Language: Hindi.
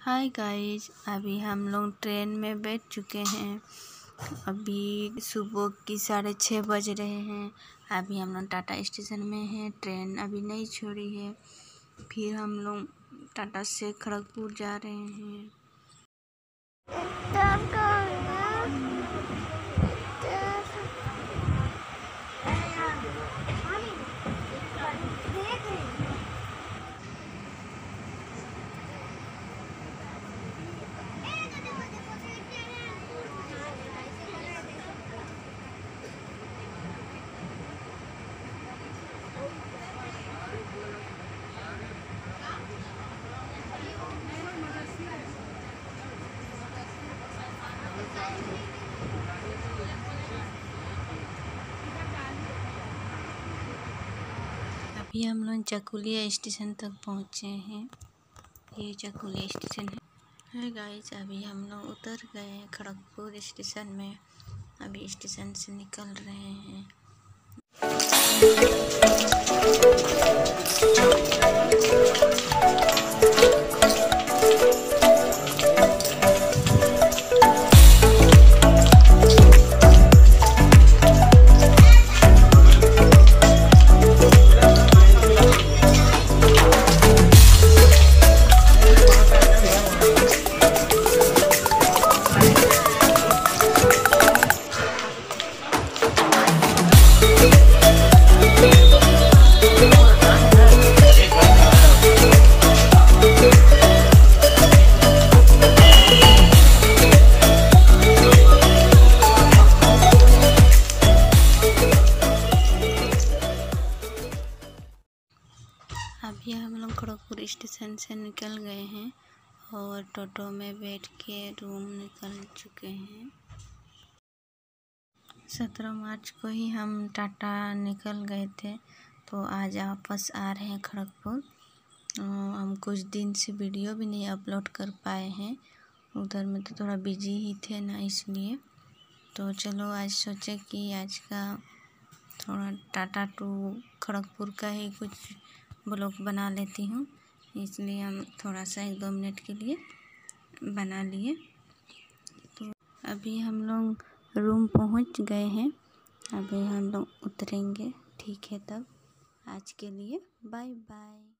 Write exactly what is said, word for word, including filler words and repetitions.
हाय गाइस, अभी हम लोग ट्रेन में बैठ चुके हैं। अभी सुबह की साढ़े छः बज रहे हैं। अभी हम लोग टाटा स्टेशन में हैं। ट्रेन अभी नहीं छोड़ी है। फिर हम लोग टाटा से खड़गपुर जा रहे हैं। अभी हम लोग चकुलिया स्टेशन तक पहुँचे हैं। ये चकुलिया स्टेशन है। है गाइस, अभी हम लोग उतर गए हैं खड़गपुर स्टेशन में। अभी स्टेशन से निकल रहे हैं। अभी हम लोग खड़गपुर स्टेशन से निकल गए हैं और टोटो में बैठ के रूम निकल चुके हैं। सत्रह मार्च को ही हम टाटा निकल गए थे, तो आज वापस आ रहे हैं खड़गपुर। हम कुछ दिन से वीडियो भी नहीं अपलोड कर पाए हैं। उधर में तो थोड़ा बिजी ही थे ना, इसलिए तो चलो आज सोचे कि आज का थोड़ा टाटा टू खड़गपुर का ही कुछ ब्लॉग बना लेती हूँ। इसलिए हम थोड़ा सा एक दो मिनट के लिए बना लिए। तो अभी हम लोग रूम पहुँच गए हैं। अभी हम लोग उतरेंगे। ठीक है, तब आज के लिए बाय बाय।